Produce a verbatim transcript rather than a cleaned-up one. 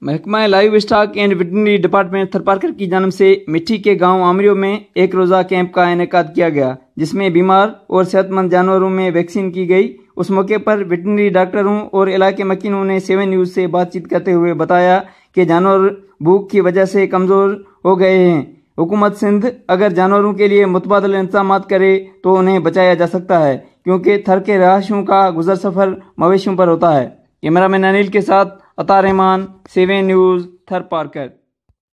महकमा live stock and veterinary department Tharparkar की जानिब से मिट्टी के गांव आमरियो में एक रोज़ा कैंप का इनेकाद किया गया, जिसमें बीमार और सेहतमंद जानवरों में वैक्सीन की गई। उस मौके पर वेटरनरी डॉक्टरों और इलाके मकीनों ने सेवन न्यूज़ से बातचीत करते हुए बताया कि जानवर भूख की वजह से कमज़ोर हो गए हैं। हुकूमत सिंध अगर जानवरों के लिए मुतबादल इंतजाम करे तो उन्हें बचाया जा सकता है, क्योंकि थर के रहायशियों का गुजर सफ़र मवेशियों पर होता है। कैमरामैन अनिल के साथ अता रहमान, सेवन न्यूज़, थरपारकर।